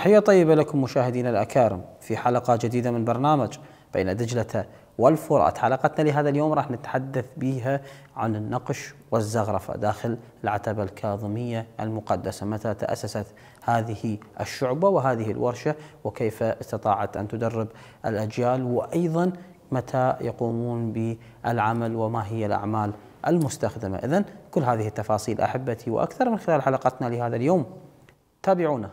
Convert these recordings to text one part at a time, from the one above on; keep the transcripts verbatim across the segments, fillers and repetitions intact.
تحية طيبة لكم مشاهدينا الأكارم في حلقة جديدة من برنامج بين دجلة والفرات. حلقتنا لهذا اليوم راح نتحدث بها عن النقش والزخرفة داخل العتبة الكاظمية المقدسة. متى تأسست هذه الشعبة وهذه الورشة، وكيف استطاعت أن تدرب الأجيال، وأيضا متى يقومون بالعمل وما هي الأعمال المستخدمة. إذن كل هذه التفاصيل أحبتي وأكثر من خلال حلقتنا لهذا اليوم، تابعونا.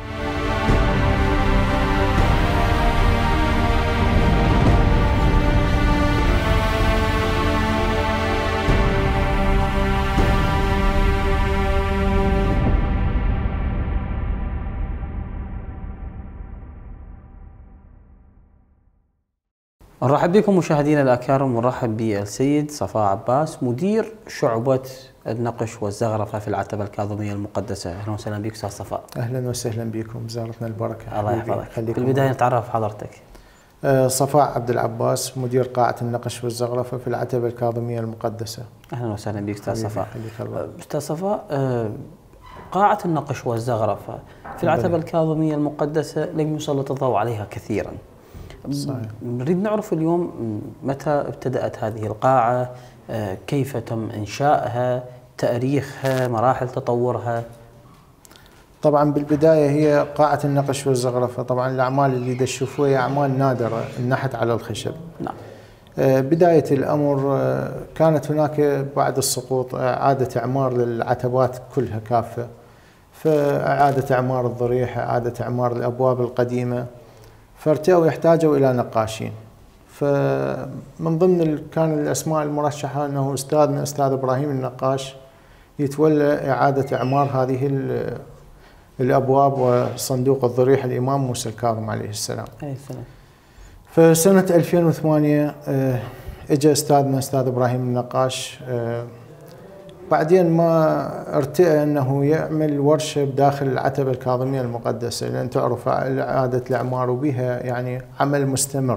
نرحب بكم مشاهدينا الأكارم، ونرحب بالسيد صفاء عباس مدير شعبة النقش والزخرفة في العتبة الكاظمية المقدسة. أهلا وسهلا بك أستاذ صفاء. أهلا وسهلا بكم، زارتنا البركة. الله يحفظك. في البداية نتعرف حضرتك. أه صفاء عبد العباس مدير قاعة النقش والزخرفة في العتبة الكاظمية المقدسة. أهلا وسهلا بك أستاذ صفاء. أستاذ صفاء، أه قاعة النقش والزخرفة في العتبة الكاظمية المقدسة لم يسلط الضوء عليها كثيرا. صحيح. نريد نعرف اليوم متى ابتدأت هذه القاعة، كيف تم إنشائها، تاريخها، مراحل تطورها. طبعا بالبداية هي قاعة النقش والزخرفة، طبعا الأعمال اللي تشوفوها هي أعمال نادرة، النحت على الخشب. نعم. بداية الأمر كانت هناك بعد السقوط إعادة إعمار للعتبات كلها كافة، فإعادة إعمار الضريح، إعادة إعمار الأبواب القديمة، فارتأوا يحتاجوا إلى نقاشين. فمن ضمن كان الأسماء المرشحة أنه أستاذنا أستاذ إبراهيم النقاش يتولى إعادة إعمار هذه الأبواب وصندوق الضريح الإمام موسى الكاظم عليه السلام. عليه السلام. فسنة ألفين وثمانية اجى أستاذنا أستاذ إبراهيم النقاش، بعدين ما ارتئى أنه يعمل ورشة بداخل العتبة الكاظمية المقدسة، لأن تعرف إعادة الإعمار وبها يعني عمل مستمر،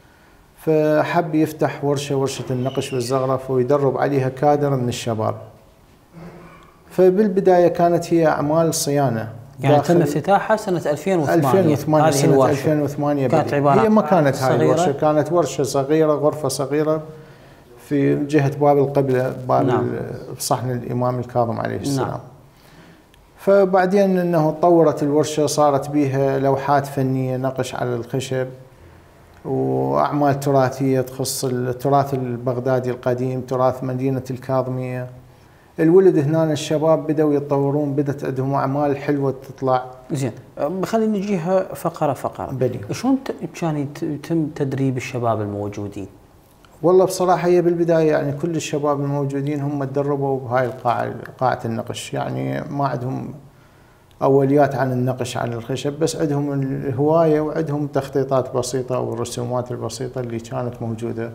فحب يفتح ورشة ورشة النقش والزخرفة ويدرب عليها كادر من الشباب. فبالبداية كانت هي أعمال صيانة، يعني تم افتتاحها سنة ألفين وثمانية. ألفين وثمانية هذه سنة الورشة ألفين وثمانية كانت عبارة هي ما كانت هاي الورشة، صغيرة. كانت ورشة صغيرة، غرفة صغيرة في جهة باب القبلة، باب نعم. صحن الإمام الكاظم عليه السلام. نعم. فبعدين أنه تطورت الورشة، صارت بها لوحات فنية نقش على الخشب وأعمال تراثية تخص التراث البغدادي القديم، تراث مدينة الكاظمية. الولد هنا الشباب بدأوا يتطورون، بدأت عندهم أعمال حلوة تطلع. زين، خلينا نجيها فقرة فقرة. بدي. شلون كان يتم تدريب الشباب الموجودين؟ والله بصراحة هي بالبداية يعني كل الشباب الموجودين هم تدربوا بهاي القاعة، قاعة النقش، يعني ما عندهم أوليات عن النقش عن الخشب، بس عندهم الهواية وعندهم تخطيطات بسيطة والرسومات البسيطة اللي كانت موجودة.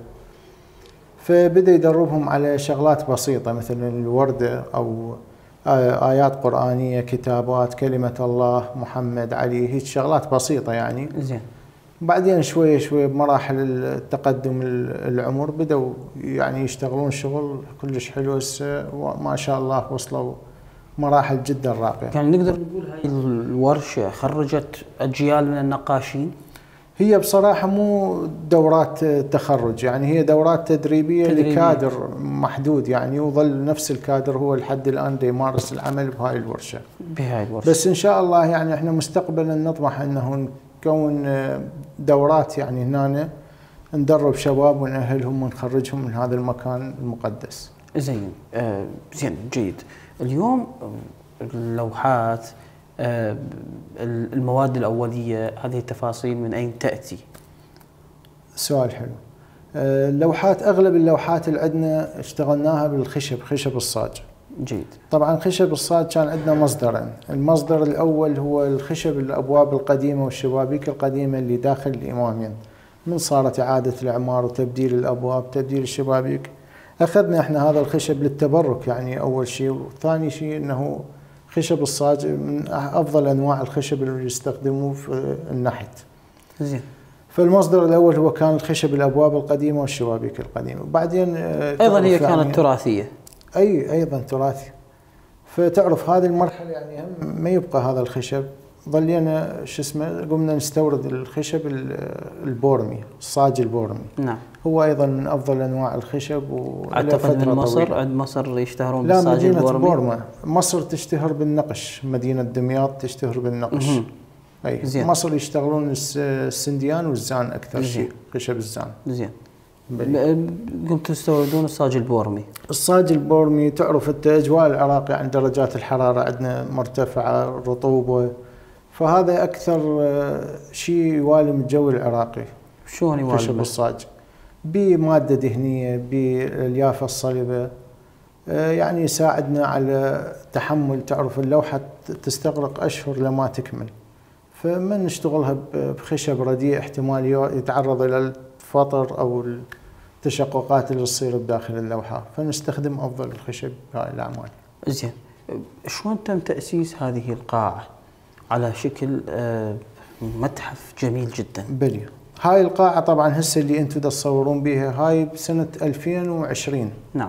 فبدأ يدربهم على شغلات بسيطة مثل الوردة أو آيات قرآنية، كتابات، كلمة الله، محمد، علي، هيك شغلات بسيطة يعني. زين. بعدين شوية شوية بمراحل التقدم العمر بدأوا يعني يشتغلون شغل كلش حلو، وما شاء الله وصلوا مراحل جدا راقية. يعني نقدر نقول هاي الورشة خرجت أجيال من النقاشين؟ هي بصراحة مو دورات تخرج، يعني هي دورات تدريبية, تدريبية. لكادر محدود، يعني يظل نفس الكادر هو لحد الآن يمارس العمل بهاي الورشة. بهاي الورشة. بس إن شاء الله يعني احنا مستقبلا نطمح أنه نكون دورات يعني هنا ندرب شباب ونأهلهم ونخرجهم من هذا المكان المقدس. زين. آه زين جيد. اليوم اللوحات، آه المواد الأولية، هذه التفاصيل من أين تأتي؟ سؤال حلو. آه اللوحات، أغلب اللوحات اللي عندنا اشتغلناها بالخشب، خشب الصاج. جيد. طبعا خشب الصاج كان عندنا مصدرين، المصدر الأول هو الخشب الأبواب القديمة والشبابيك القديمة اللي داخل الإمامين، من صارت إعادة الإعمار وتبديل الأبواب، تبديل الشبابيك، أخذنا إحنا هذا الخشب للتبرك يعني أول شيء، وثاني شيء أنه خشب الصاج من أفضل أنواع الخشب اللي يستخدموه في النحت. زين. فالمصدر الأول هو كان الخشب الأبواب القديمة والشبابيك القديمة، وبعدين أيضا هي كانت يعني تراثية. أي أيضا تراثي. فتعرف هذه المرحلة يعني هم ما يبقى هذا الخشب ظلينا شو اسمه قمنا نستورد الخشب البورمي، الصاج البورمي. نعم. هو ايضا من افضل انواع الخشب. اعتقد من مصر، عند مصر يشتهرون لا بالصاج مدينة البورمي. بورما، مصر تشتهر بالنقش، مدينة دمياط تشتهر بالنقش. مه. اي زين. مصر يشتغلون السنديان والزان اكثر شيء، خشب الزان. زين. قمتوا تستوردون الصاج البورمي. الصاج البورمي تعرف انت اجواء العراق يعني درجات الحراره عندنا مرتفعه، رطوبه، فهذا اكثر شيء يوالم الجو العراقي. شلون يوالم؟ خشب الصاج بماده دهنيه، باليافه الصلبه، يعني يساعدنا على تحمل. تعرف اللوحه تستغرق اشهر لما تكمل، فما نشتغلها بخشب رديء احتمال يتعرض الى الفطر او التشققات اللي تصير بداخل اللوحه، فنستخدم افضل الخشب بهاي الاعمال. زين، شلون تم تاسيس هذه القاعه على شكل متحف جميل جدا؟ بلي هاي القاعه طبعا هسه اللي انتم تصورون بها هاي بسنه ألفين وعشرين. نعم.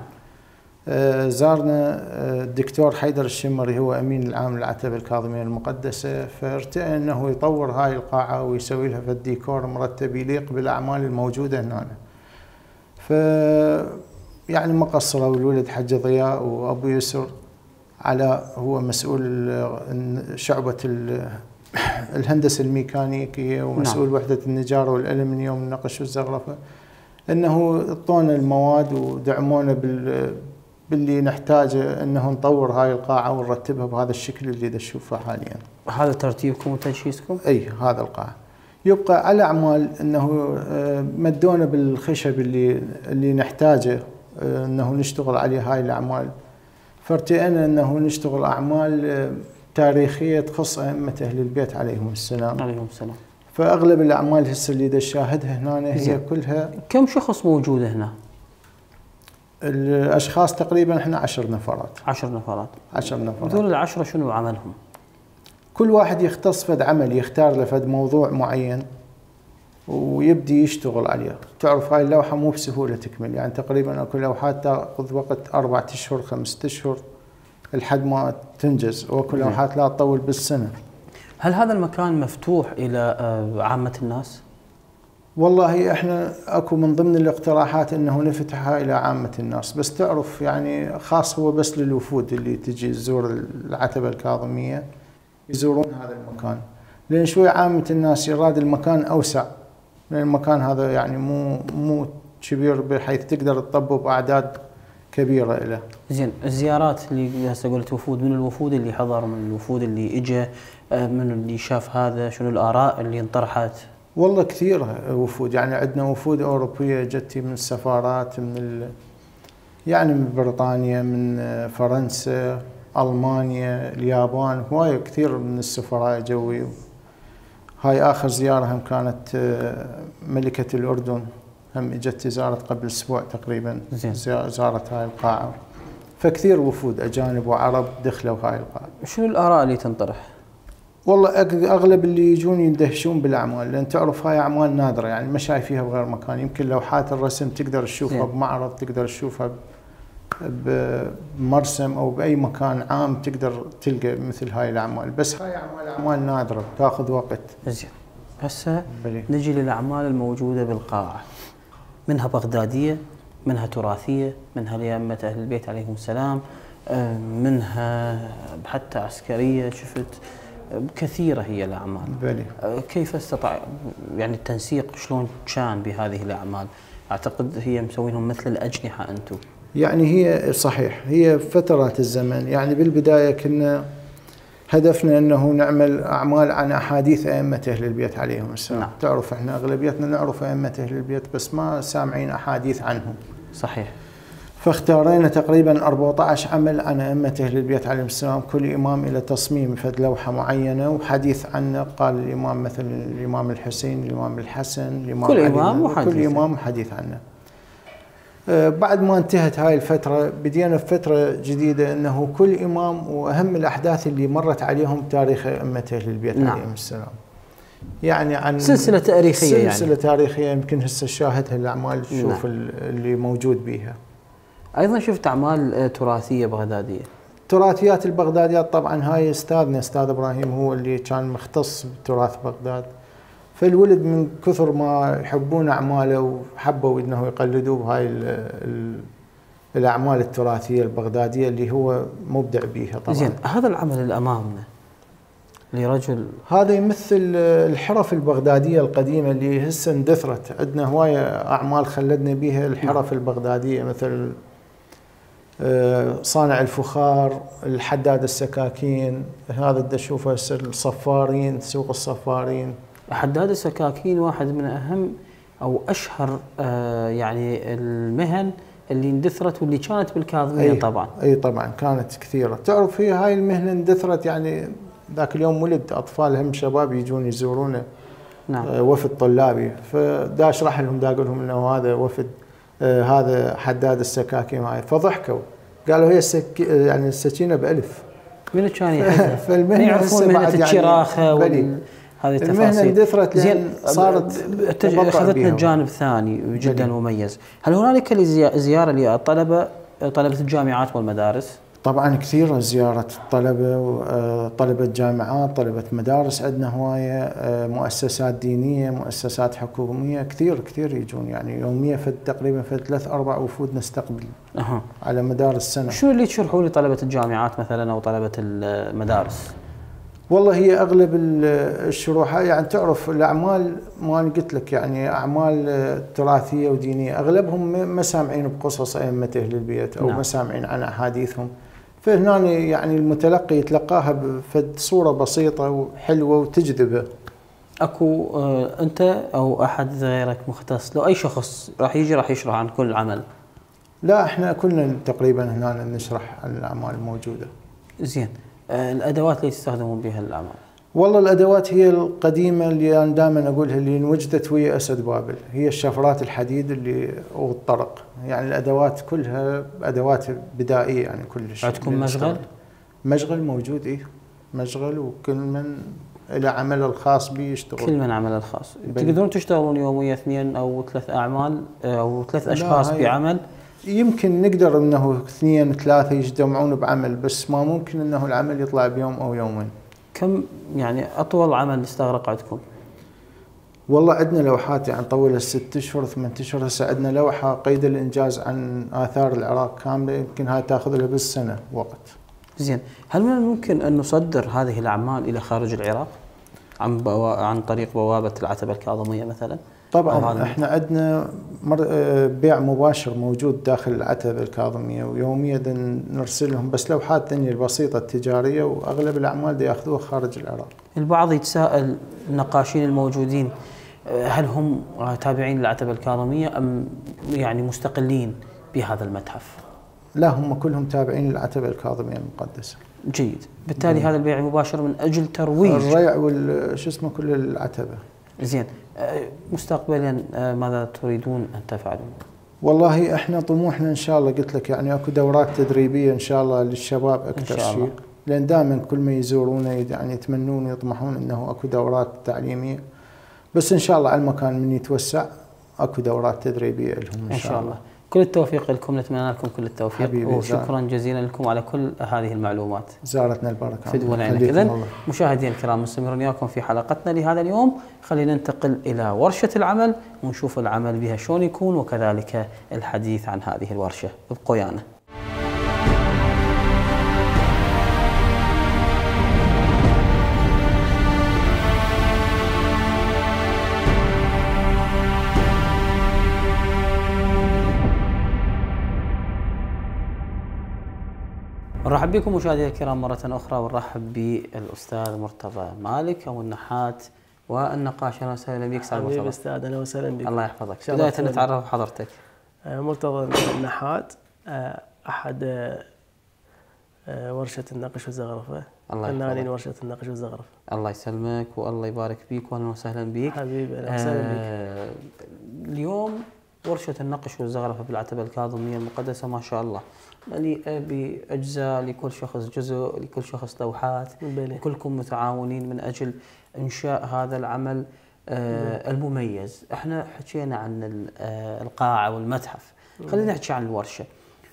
زارنا الدكتور حيدر الشمري، هو امين العام للعتبه الكاظميه المقدسه، فارتأى انه يطور هاي القاعه ويسوي لها الديكور مرتب يليق بالاعمال الموجوده هنا. ف يعني ما قصروا الولد حج ضياء وابو يسر، على هو مسؤول شعبه الهندسه الميكانيكيه ومسؤول. نعم. وحده النجاره والالمنيوم والنقش والزخرفه، انه اعطونا المواد ودعمونا بال باللي نحتاجه انه نطور هاي القاعه ونرتبها بهذا الشكل اللي تشوفه حاليا. هذا ترتيبكم وتجهيزكم؟ اي هذا القاعه. يبقى على اعمال انه مدونا بالخشب اللي اللي نحتاجه انه نشتغل عليه هاي الاعمال، فارتئينا انه نشتغل اعمال تاريخيه تخص ائمه اهل البيت عليهم السلام. عليهم السلام. فاغلب الاعمال هسه اللي نشاهدها هنا هي كلها. كم شخص موجود هنا؟ الاشخاص تقريبا احنا عشر نفرات. عشر نفرات. عشر نفرات. هذول العشرة شنو عملهم؟ كل واحد يختص فد عمل، يختار له فد موضوع معين ويبدي يشتغل عليه. تعرف هاي اللوحه مو بسهوله تكمل، يعني تقريبا اكو لوحات تاخذ وقت اربعة اشهر خمسة اشهر لحد ما تنجز، واكو لوحات لا تطول بالسنه. هل هذا المكان مفتوح الى عامه الناس؟ والله احنا اكو من ضمن الاقتراحات انه نفتحها الى عامه الناس، بس تعرف يعني خاص هو بس للوفود اللي تجي تزور العتبه الكاظميه يزورون هذا المكان، لان شوي عامه الناس يراد المكان اوسع، لان المكان هذا يعني مو مو كبير بحيث تقدر تطبب باعداد كبيره له. زين، الزيارات اللي هسه قلت وفود، من الوفود اللي حضر، من الوفود اللي اجى، من اللي شاف هذا، شنو الاراء اللي انطرحت؟ والله كثير وفود، يعني عندنا وفود اوروبيه جتي من السفارات، من ال... يعني من بريطانيا، من فرنسا، المانيا، اليابان، هواي كثير من السفراء جوي. هاي اخر زياره هم كانت ملكه الاردن، هم اجت زارت قبل اسبوع تقريبا. زين. زارت هاي القاعه، فكثير وفود اجانب وعرب دخلوا هاي القاعه. شنو الاراء اللي تنطرح؟ والله اغلب اللي يجون يندهشون بالاعمال، لان تعرف هاي اعمال نادره، يعني ما شايفيها بغير مكان. يمكن لوحات الرسم تقدر تشوفها بمعرض، تقدر تشوفها بمرسم او باي مكان عام تقدر تلقى مثل هاي الاعمال، بس هاي اعمال اعمال نادره تاخذ وقت. زين، هسه نجي للاعمال الموجوده بالقاعه، منها بغداديه، منها تراثيه، منها لأئمة اهل البيت عليهم السلام، منها حتى عسكريه، شفت كثيرة هي الأعمال. بلي. كيف استطاع يعني التنسيق، شلون كان بهذه الأعمال؟ أعتقد هي مسوينهم مثل الأجنحة أنتم. يعني هي صحيح، هي فترات الزمن، يعني بالبداية كنا هدفنا أنه نعمل أعمال عن أحاديث أئمة أهل البيت عليهم السلام. نعم. تعرف إحنا أغلبيتنا نعرف أئمة أهل البيت بس ما سامعين أحاديث عنهم. صحيح. فاختارينا تقريبا أربعة عشر عمل عن أئمة أهل البيت عليهم السلام، كل إمام إلى تصميم فد لوحة معينة وحديث عنه. قال الإمام مثلا الإمام الحسين، الإمام الحسن، الإمام كل علي، إمام وحديث. كل إمام حديث عنه. آه بعد ما انتهت هاي الفترة بدينا في فترة جديدة، أنه كل إمام وأهم الأحداث اللي مرت عليهم تاريخ أئمة أهل البيت. نعم. عليهم السلام. يعني عن سلسلة تاريخية، سلسلة يعني سلسلة تاريخية يمكن هسه شاهدها الأعمال تشوف. نعم. اللي موجود بيها. أيضا شفت أعمال تراثية بغدادية. تراثيات البغداديات طبعا هاي استاذنا استاذ ابراهيم هو اللي كان مختص بتراث بغداد، فالولد من كثر ما يحبون اعماله وحبوا انه يقلدوا بهاي الاعمال التراثيه البغداديه اللي هو مبدع بيها طبعا. زين، هذا العمل اللي امامنا لرجل، هذا يمثل الحرف البغداديه القديمه اللي هسه اندثرت. عندنا هوايه اعمال خلدنا بيها الحرف البغداديه، مثل صانع الفخار، الحداد السكاكين، هذا دا تشوفه هسه الصفارين، سوق الصفارين. حداد السكاكين واحد من اهم او اشهر يعني المهن اللي اندثرت واللي كانت بالكاظميه. أي طبعا اي طبعا كانت كثيره. تعرف هي هاي المهنه اندثرت، يعني ذاك اليوم ولد اطفال هم شباب يجون يزورونه. نعم. وفد طلابي، فدا اشرح لهم، دا اقول لهم انه هذا وفد آه هذا حداد السكاكين معي، فضحكوا قالوا هي السك... يعني السكينه بألف. من كان يحدث؟ فالمهنه يعرفون مهنه الشراخه وال... هذه التفاصيل. المهنه اندثرت لان صارت اخذتنا الجانب ثاني جدا بلي. مميز. هل هنالك زياره للطلبه طلبه الجامعات والمدارس؟ طبعا كثيره زياره الطلبه، طلبه جامعات، طلبه مدارس، عندنا هوايه مؤسسات دينيه، مؤسسات حكوميه، كثير كثير يجون، يعني يوميا فد تقريبا فد ثلاث اربع وفود نستقبل أه. على مدار السنه. شو اللي تشرحوا لطلبه الجامعات مثلا او طلبه المدارس؟ والله هي اغلب الشروحات، يعني تعرف الاعمال ما قلت لك يعني اعمال تراثيه ودينيه، اغلبهم ما سامعين بقصص ائمه اهل البيت او نعم. ما سامعين عن احاديثهم، فهنا يعني المتلقي يتلقاها بفد صوره بسيطه وحلوه وتجذبه. اكو آه انت او احد غيرك مختص، لو اي شخص راح يجي راح يشرح عن كل عمل؟ لا، احنا كلنا تقريبا هنا نشرح عن الاعمال الموجوده. زين، الادوات اللي تستخدمون بها الاعمال؟ والله الادوات هي القديمه اللي انا دائما اقولها، اللي انوجدت ويا اسد بابل، هي الشفرات الحديد اللي والطرق، يعني الادوات كلها ادوات بدائيه يعني كلش. عندكم مشغل؟ مشغل موجود، ايه مشغل، وكل من له عمله الخاص به يشتغل. كل من عمله الخاص. تقدرون تشتغلون يوميا اثنين او ثلاث اعمال او ثلاث اشخاص بعمل؟ يمكن نقدر انه اثنين ثلاثه يجتمعون بعمل، بس ما ممكن انه العمل يطلع بيوم او يومين. كم يعني اطول عمل استغرق عندكم؟ والله عندنا لوحات يعني طولت ست اشهر ثمان اشهر، هسه عندنا لوحه قيد الانجاز عن اثار العراق كامله، يمكن هاي تاخذ لها بالسنه وقت. زين، هل من الممكن ان نصدر هذه الاعمال الى خارج العراق عن بوا... عن طريق بوابه العتبه الكاظميه مثلا؟ طبعا احنا عندنا بيع مباشر موجود داخل العتبه الكاظميه، ويوميا نرسل لهم بس لوحات ثانيه البسيطه التجاريه، واغلب الاعمال دي ياخذوها خارج العراق. البعض يتساءل، النقاشين الموجودين هل هم تابعين للعتبه الكاظميه ام يعني مستقلين بهذا المتحف؟ لا، هم كلهم تابعين للعتبه الكاظميه المقدسه. جيد، بالتالي مم. هذا البيع المباشر من اجل ترويج الريع والشو اسمه كل العتبه. زين، مستقبلا ماذا تريدون ان تفعلون؟ والله احنا طموحنا ان شاء الله قلت لك يعني اكو دورات تدريبيه ان شاء الله للشباب اكثر شيء، لان دائما كل ما يزورونا يعني يتمنون ويطمحون انه اكو دورات تعليميه، بس ان شاء الله على المكان من يتوسع اكو دورات تدريبيه لهم ان شاء الله. كل التوفيق لكم، نتمنى لكم كل التوفيق، وشكرا جزيلا لكم على كل هذه المعلومات. زارتنا البركه. فدونا عينك. إذن مشاهدينا الكرام، مستمرين وياكم في حلقتنا لهذا اليوم. خلينا ننتقل الى ورشه العمل ونشوف العمل بها شلون يكون، وكذلك الحديث عن هذه الورشه. ابقوا ويانا. نرحب بكم مشاهدينا الكرام مرة أخرى، ونرحب بالأستاذ مرتضى مالك أو النحات والنقاش. أهلا وسهلا بك أستاذ مرتضى. حبيبي أستاذ، أهلا وسهلا بك. الله يحفظك. بداية نتعرف بحضرتك. مرتضى النحات، أحد ورشة النقش والزخرفة، فنانين ورشة النقش والزخرفة. الله يسلمك والله يبارك فيك، وأهلا وسهلا بك. حبيبي أهلا وسهلا بك. اليوم ورشة النقش والزخرفة بالعتبة الكاظمية المقدسة ما شاء الله مليئة بأجزاء، لكل شخص جزء، لكل شخص لوحات، كلكم متعاونين من أجل إنشاء هذا العمل آه المميز. احنا حكينا عن القاعة والمتحف، خلينا نحكي عن الورشة.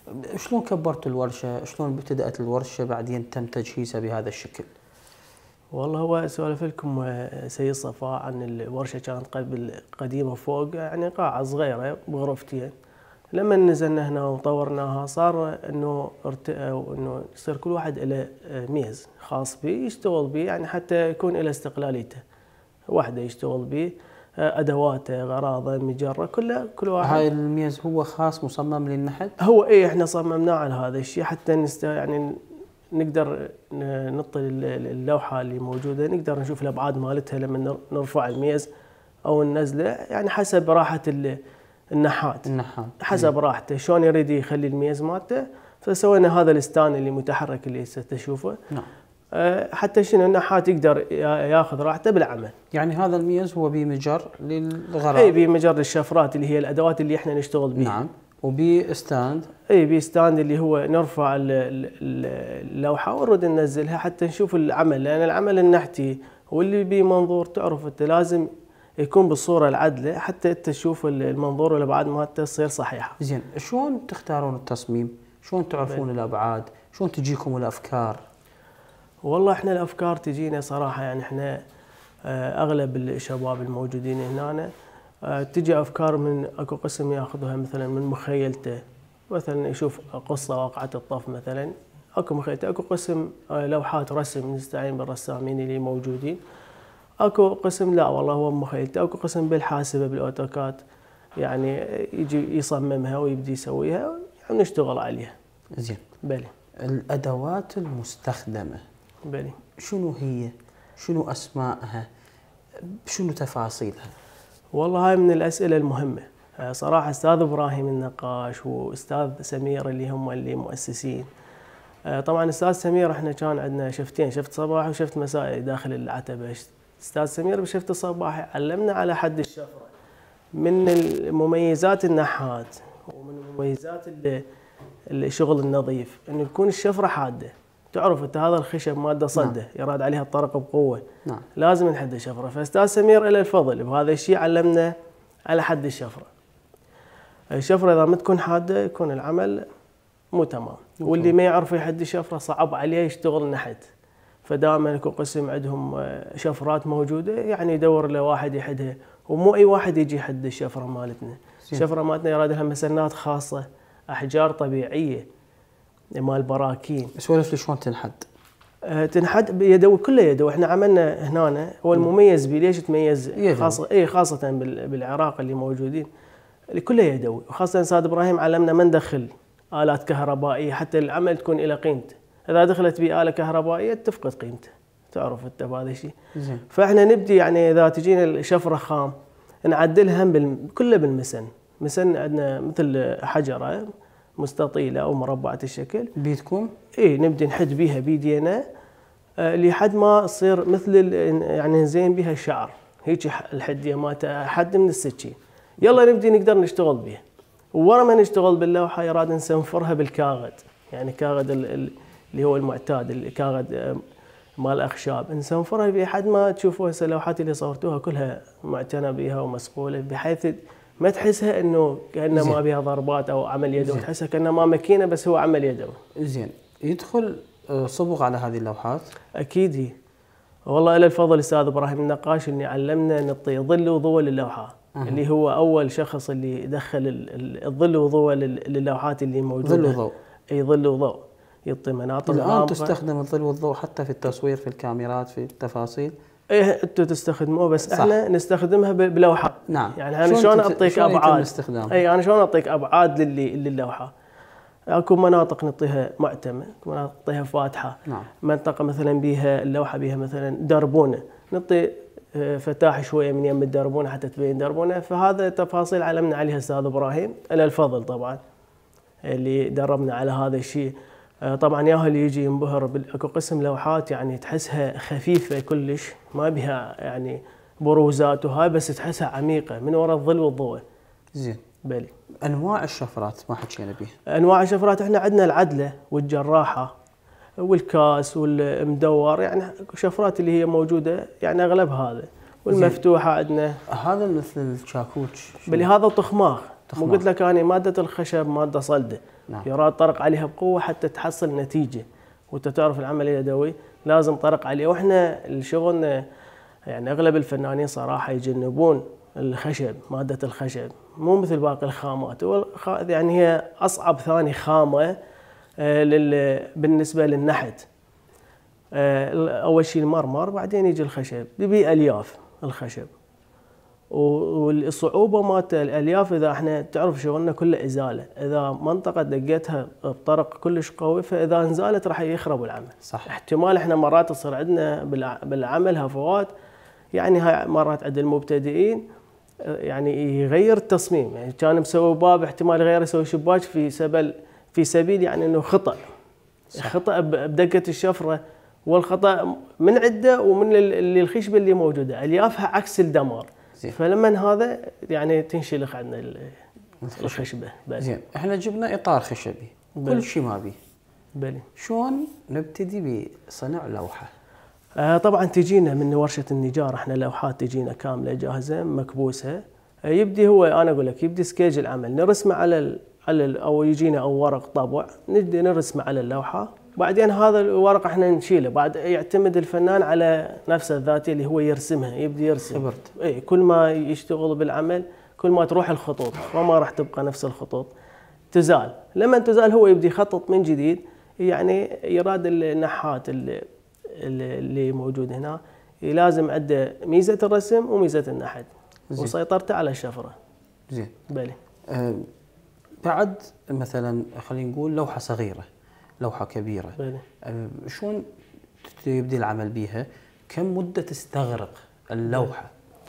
شلون كبرتوا الورشه؟ شلون ابتدأت الورشه بعدين تم تجهيزها بهذا الشكل؟ والله هو اسولف لكم سيد صفاء عن الورشه. كانت قبل قديمه فوق يعني قاعه صغيره بغرفتين. لما نزلنا هنا وطورناها صار انه انه يصير كل واحد له ميز خاص به يشتغل به، يعني حتى يكون له استقلاليته. وحده يشتغل به، ادواته، غراضه، مجره، كله كل واحد. هاي الميز هو خاص مصمم للنحت؟ هو ايه، احنا صممناه على هذا الشيء حتى نست يعني نقدر نطي اللوحه اللي موجوده، نقدر نشوف الابعاد مالتها لما نرفع الميز او ننزله، يعني حسب راحه النحات. النحات حسب راحته شلون يريد يخلي الميز مالته. فسوينا هذا الستان اللي متحرك اللي ستشوفه. نعم. حتى شنو النحات يقدر ياخذ راحته بالعمل. يعني هذا الميز هو بمجر للغراض؟ اي بمجر للشفرات اللي هي الادوات اللي احنا نشتغل بها. نعم. وبستاند؟ اي بستاند اللي هو نرفع اللوحه ونرد ننزلها حتى نشوف العمل، لان العمل النحتي واللي بمنظور تعرف انت لازم يكون بالصوره العدله حتى انت تشوف المنظور والابعاد مالته تصير صحيحه. زين، شلون تختارون التصميم؟ شلون تعرفون بل. الابعاد؟ شلون تجيكم الافكار؟ والله احنا الافكار تجينا صراحه، يعني احنا اغلب الشباب الموجودين هنا تجي افكار من اكو قسم ياخذها مثلا من مخيلته، مثلا يشوف قصه واقعه الطف مثلا، اكو مخيلته، اكو قسم لوحات رسم نستعين بالرسامين اللي موجودين، اكو قسم لا والله هو مخيلته، اكو قسم بالحاسبه بالاوتوكاد يعني يجي يصممها ويبدي يسويها يعني نشتغل عليها. زين. بلي. الادوات المستخدمه بلي شنو هي؟ شنو اسمائها؟ شنو تفاصيلها؟ والله هاي من الاسئله المهمه صراحه. استاذ ابراهيم النقاش واستاذ سمير اللي هم اللي مؤسسين. طبعا استاذ سمير احنا كان عندنا شفتين، شفت صباحي وشفت مسائي داخل العتبه. استاذ سمير بشفت الصباحي علمنا على حد الشفره. من المميزات النحات ومن مميزات الشغل النظيف انه يكون الشفره حاده. تعرف انت هذا الخشب ماده صده. نعم. يراد عليها الطرق بقوه. نعم. لازم نحد الشفره. فاستاذ سمير له الفضل بهذا الشيء، علمنا على حد الشفره. الشفره اذا ما تكون حاده يكون العمل مو تمام. واللي ما يعرف يحد الشفره صعب عليه يشتغل نحت. فدائما اكو قسم عندهم شفرات موجوده يعني يدور له واحد يحدها، ومو اي واحد يجي يحد الشفره مالتنا. الشفره مالتنا يراد لها مسنات خاصه، احجار طبيعيه مال براكين. سولف لي شلون تنحد؟ أه تنحد بيدوي، كله يدوي. احنا عملنا هنا هو المميز بيه. ليش تميز؟ خاصه اي خاصه بالعراق اللي موجودين اللي كله يدوي، وخاصه استاذ ابراهيم علمنا ما ندخل الات كهربائيه حتى العمل تكون الى قيمته. اذا دخلت بآلة كهربائيه تفقد قيمته. تعرف انت بهذا الشيء. زين. فاحنا نبدي يعني اذا تجينا الشفره خام نعدلها بال... كله بالمسن. مسن عندنا مثل حجره مستطيله او مربعه الشكل. بيدكم؟ اي نبدي نحد بيها بيدينا آه لحد ما تصير مثل يعني نزين بها الشعر هيك الحديه مالتها حد من السكين. يلا نبدي نقدر نشتغل بها. وورا ما نشتغل باللوحه يراد نسنفرها بالكاغد، يعني كاغد اللي هو المعتاد، الكاغد مال الاخشاب، نسنفرها بحد ما تشوفوا هسه اللوحات اللي صورتوها كلها معتنى بها ومصقوله بحيث ما تحسها انه كانه ما بها ضربات او عمل يدوي، تحسها كانه ما ماكينه بس هو عمل يدوي. زين. يدخل صبغ على هذه اللوحات؟ اكيد هي. والله له الفضل استاذ ابراهيم النقاش اللي علمنا نعطي ظل وضوء للوحه. أه. اللي هو اول شخص اللي دخل الظل وضوء للوحات اللي موجوده. ظل وضوء. اي ظل وضوء. يعطي مناطق. الان تستخدم الظل والضوء حتى في التصوير، في الكاميرات، في التفاصيل؟ ايه انتم تستخدموه بس صح. احنا نستخدمها بلوحه. نعم. يعني انا شلون اعطيك ابعاد؟ اي انا شلون اعطيك ابعاد للي للوحه؟ اكو مناطق نعطيها معتمه، مناطق نعطيها فاتحه. نعم. منطقه مثلا بيها اللوحه بيها مثلا دربونه، نعطي فتاح شويه من يم الدربونه حتى تبين دربونه. فهذا تفاصيل علمنا عليها استاذ ابراهيم، له الفضل طبعا اللي دربنا على هذا الشيء. طبعا ياهو اللي يجي ينبهر باكو قسم لوحات يعني تحسها خفيفه كلش، ما بها يعني بروزات وهاي، بس تحسها عميقه من وراء الظل والضوء. زين. بلي. انواع الشفرات ما حكينا بيها. انواع الشفرات احنا عندنا العدله والجراحه والكاس والمدور، يعني شفرات اللي هي موجوده يعني اغلب هذا، والمفتوحه عندنا. هذا مثل الشاكوش. بلي هذا طخماخ. مو قلت لك أنا مادة الخشب مادة صلدة. نعم. يراد طرق عليها بقوة حتى تحصل نتيجة، وانت تعرف العمل اليدوي لازم طرق عليه. واحنا شغلنا يعني اغلب الفنانين صراحة يجنبون الخشب، مادة الخشب مو مثل باقي الخامات، يعني هي اصعب ثاني خامة بالنسبة للنحت. اول شيء المرمر، بعدين يجي الخشب، بيبي الياف الخشب. والصعوبة مالت الالياف اذا احنا تعرف شغلنا كله ازالة، اذا منطقة دقتها بطرق كلش قوي فاذا انزالت راح يخرب العمل. صح. احتمال احنا مرات تصير عندنا بالعمل هفوات، يعني هاي مرات عند المبتدئين يعني يغير التصميم، يعني كان مسوي باب احتمال يغير يسوي شباك في سبيل في سبيل يعني انه خطأ. صح. خطأ بدقة الشفرة، والخطأ من عده ومن اللي الخشبة اللي موجودة اليافها عكس الدمار. زين. فلما هذا يعني تنشلخ عندنا الخشبة. زين، احنا جبنا اطار خشبي كل شيء ما بيه. بلي. شلون نبتدي بصنع لوحة؟ آه طبعا تجينا من ورشة النجار، احنا لوحات تجينا كاملة جاهزة مكبوسة. آه يبدي هو انا اقول لك يبدي سكيج العمل، نرسمه على ال على ال او يجينا او ورق طبع، نبدي نرسمه على اللوحة، بعدين هذا الورق احنا نشيله، بعد يعتمد الفنان على نفسه الذاتي اللي هو يرسمها، يبدي يرسم. خبرت. اي كل ما يشتغل بالعمل كل ما تروح الخطوط وما راح تبقى نفس الخطوط، تزال. لما تزال هو يبدي يخطط من جديد، يعني يراد النحات اللي اللي موجود هنا لازم عنده ميزة الرسم وميزة النحت. زين. وسيطرته على الشفرة. زين. بلي. أه بعد مثلا خلينا نقول لوحة صغيرة، لوحة كبيرة. بلي. أه شلون تبدي العمل بيها؟ كم مدة تستغرق اللوحة؟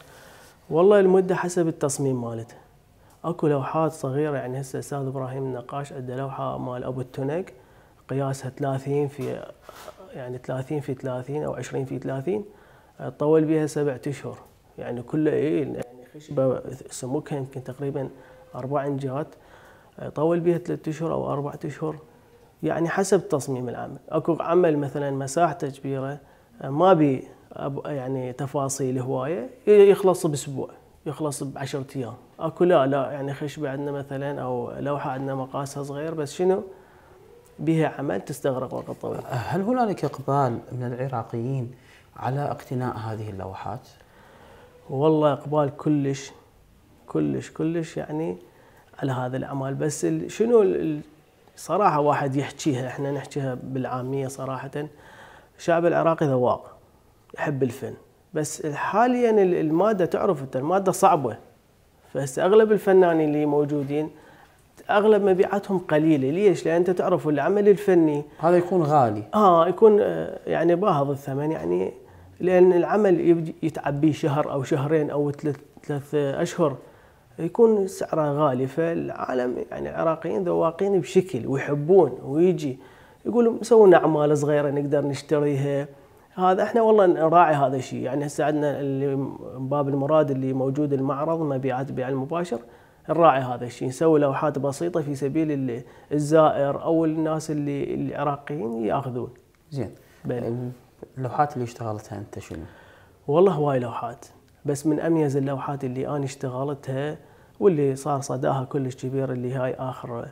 والله المدة حسب التصميم مالته. اكو لوحات صغيرة، يعني هسه استاذ ابراهيم النقاش عنده لوحة مال ابو التنق قياسها ثلاثين في يعني ثلاثين في ثلاثين او عشرين في ثلاثين، طول بيها سبعة اشهر، يعني كله ايه يعني خشبة سمكها يمكن تقريبا اربع انجات، طول بيها ثلاثة اشهر او اربعة اشهر، يعني حسب تصميم العمل. اكو عمل مثلا مساحته كبيرة ما بي يعني تفاصيل هواية يخلص باسبوع، يخلص بعشرة ايام. اكو لا لا يعني خشبة عندنا مثلا او لوحة عندنا مقاسها صغير بس شنو بها عمل تستغرق وقت طويل. هل هنالك اقبال من العراقيين على اقتناء هذه اللوحات؟ والله اقبال كلش كلش كلش يعني على هذا الاعمال، بس شنو صراحه واحد يحكيها، احنا نحكيها بالعاميه صراحه، الشعب العراقي ذواق يحب الفن، بس حاليا الماده تعرف انت الماده صعبه، فهسه اغلب الفنانين اللي موجودين اغلب مبيعاتهم قليله. ليش؟ لان انت تعرف العمل الفني هذا يكون غالي، اه يكون يعني باهظ الثمن، يعني لان العمل يتعب به شهر او شهرين او ثلاث ثلاث اشهر يكون سعره غالي. فالعالم يعني العراقيين ذواقين بشكل ويحبون، ويجي يقولوا سووا اعمال صغيره نقدر نشتريها. هذا احنا والله نراعي هذا الشيء، يعني هسه عندنا اللي باب المراد اللي موجود المعرض مبيعات البيع المباشر، نراعي هذا الشيء، نسوي لوحات بسيطه في سبيل الزائر او الناس اللي العراقيين ياخذون. زين. اللوحات اللي اشتغلتها انت شنو؟ والله هواي لوحات، بس من اميز اللوحات اللي انا اشتغلتها واللي صار صداها كلش كبير اللي هاي اخر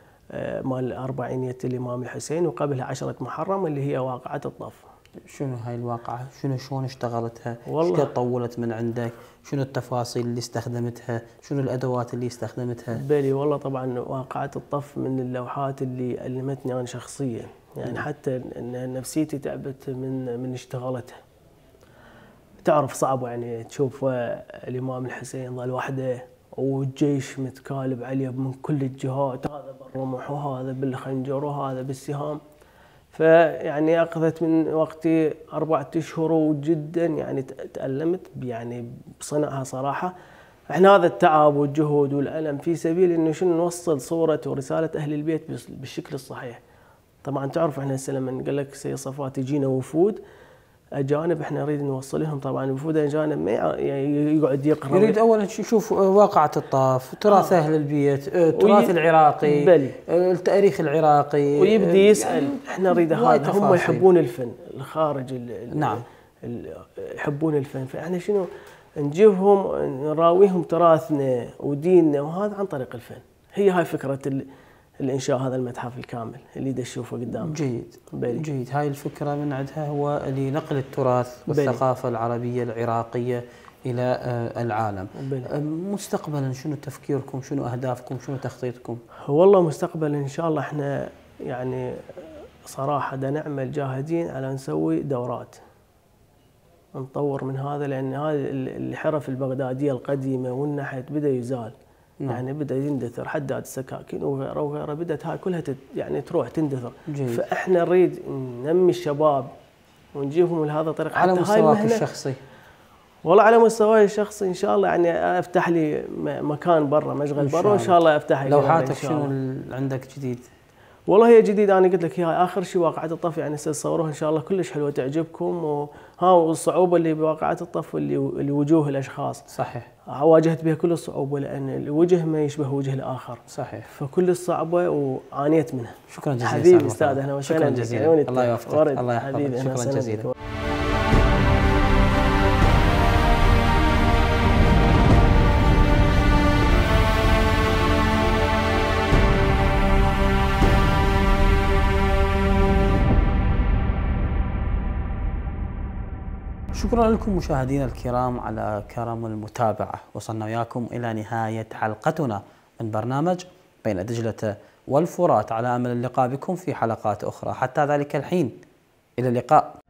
مال أربعينية الامام الحسين، وقبلها عشرة محرم اللي هي واقعة الطف. شنو هاي الواقعة؟ شنو شلون اشتغلتها؟ والله ايش طولت من عندك؟ شنو التفاصيل اللي استخدمتها؟ شنو الادوات اللي استخدمتها؟ بلي والله طبعا واقعة الطف من اللوحات اللي ألمتني انا شخصيا، يعني حتى نفسيتي تعبت من من اشتغلتها. تعرف صعبة يعني تشوف الامام الحسين ظل وحده والجيش متكالب عليه من كل الجهات، هذا بالرمح وهذا بالخنجر وهذا بالسهام، فيعني اخذت من وقتي اربعة اشهر وجدا يعني تألمت يعني بصنعها صراحه. احنا هذا التعب والجهد والالم في سبيل انه شنو نوصل صوره ورساله اهل البيت بالشكل الصحيح. طبعا تعرف احنا هسه لما نقول لك سي صفات يجينا وفود اجانب احنا نريد نوصل لهم، طبعا وفود اجانب ما يعني يقعد يقرا، يريد اولا يشوف واقعة الطاف، تراث آه. اهل البيت، التراث العراقي، بلي. التاريخ العراقي، ويبدي يسال يعني احنا نريد هذا. هم يحبون الفن الخارج، نعم، يحبون الفن، فاحنا شنو نجيبهم نراويهم تراثنا وديننا، وهذا عن طريق الفن. هي هاي فكرة الإنشاء هذا المتحف الكامل اللي دا تشوفه قدامك. جيد بلي. جيد. هاي الفكرة من عندها هو لنقل التراث والثقافة بلي. العربية العراقية إلى العالم. بلي. مستقبلا شنو تفكيركم، شنو أهدافكم، شنو تخطيطكم؟ والله مستقبلا إن شاء الله إحنا يعني صراحة دا نعمل جاهدين على نسوي دورات نطور من هذا، لأن هذه الحرف البغدادية القديمة والنحت بدأ يزال. نعم. يعني بدأ يندثر، حداد السكاكين وغيره وغيره بدأت هاي كلها تت يعني تروح تندثر. جيد. فإحنا نريد ننمي الشباب ونجيبهم لهذا الطريق. على مستواك الشخصي؟ والله على مستواي الشخصي ان شاء الله يعني افتح لي مكان برا، مشغل برا، وان شاء الله افتح لي. لوحاتك شنو عندك جديد؟ والله هي جديد، انا قلت لك هي اخر شيء واقعة الطف، يعني تصوروها ان شاء الله كلش حلوه تعجبكم. وها والصعوبه اللي بواقعة الطف اللي اللي وجوه الاشخاص. صحيح. واجهت بها كل الصعوبه، لان الوجه ما يشبه وجه الاخر. صحيح. فكل الصعبه وعانيت منها. شكرا جزيلا حبيبي استاذ، اهلا وسهلا. شكرا جزيلا. الله يوفقك. الله يحفظك. شكرا جزيلا. شكرا لكم مشاهدينا الكرام على كرم المتابعة. وصلنا وياكم إلى نهاية حلقتنا من برنامج بين دجلة والفرات، على أمل اللقاء بكم في حلقات أخرى. حتى ذلك الحين، إلى اللقاء.